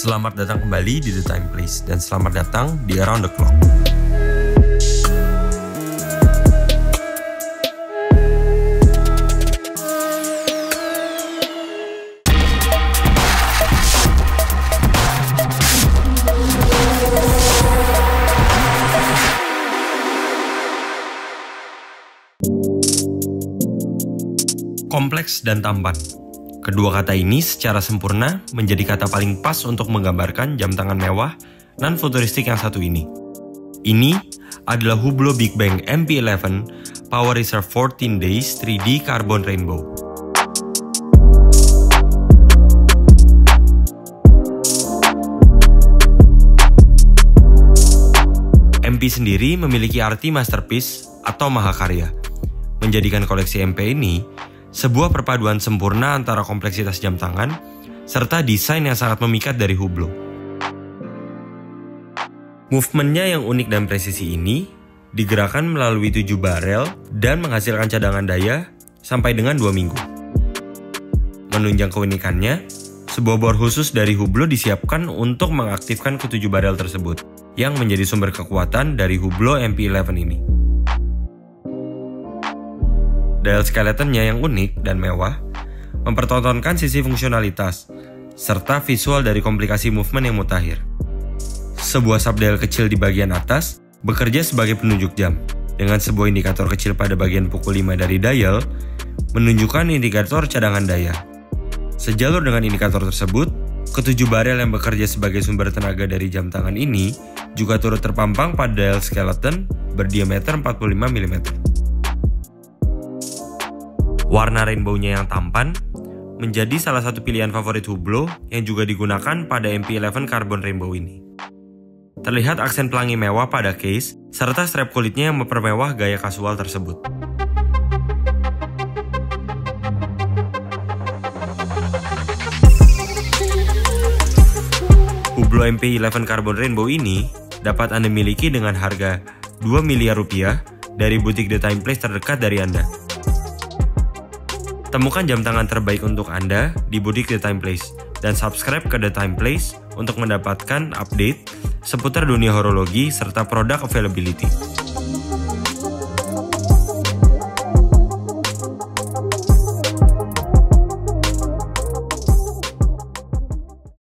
Selamat datang kembali di The Time Place dan selamat datang di Around the Clock. Kompleks dan tampan. Kedua kata ini secara sempurna menjadi kata paling pas untuk menggambarkan jam tangan mewah non-futuristik yang satu ini. Ini adalah Hublot Big Bang MP11 Power Reserve 14 Days 3D Carbon Rainbow. MP sendiri memiliki arti masterpiece atau mahakarya, menjadikan koleksi MP ini sebuah perpaduan sempurna antara kompleksitas jam tangan serta desain yang sangat memikat dari Hublot. Movementnya yang unik dan presisi ini digerakkan melalui 7 barel dan menghasilkan cadangan daya sampai dengan 2 minggu. Menunjang keunikannya, sebuah bor khusus dari Hublot disiapkan untuk mengaktifkan ke-7 barel tersebut, yang menjadi sumber kekuatan dari Hublot MP11 ini. Dial skeletonnya yang unik dan mewah mempertontonkan sisi fungsionalitas serta visual dari komplikasi movement yang mutakhir. Sebuah subdial kecil di bagian atas bekerja sebagai penunjuk jam, dengan sebuah indikator kecil pada bagian pukul 5 dari dial menunjukkan indikator cadangan daya. Sejalur dengan indikator tersebut, ke-7 barel yang bekerja sebagai sumber tenaga dari jam tangan ini juga turut terpampang pada dial skeleton berdiameter 45 mm. Warna rainbow-nya yang tampan menjadi salah satu pilihan favorit Hublot yang juga digunakan pada MP11 Carbon Rainbow ini. Terlihat aksen pelangi mewah pada case, serta strap kulitnya yang mempermewah gaya kasual tersebut. Hublot MP11 Carbon Rainbow ini dapat Anda miliki dengan harga Rp2 miliar dari butik The Time Place terdekat dari Anda. Temukan jam tangan terbaik untuk Anda di butik The Time Place dan subscribe ke The Time Place untuk mendapatkan update seputar dunia horologi serta produk availability.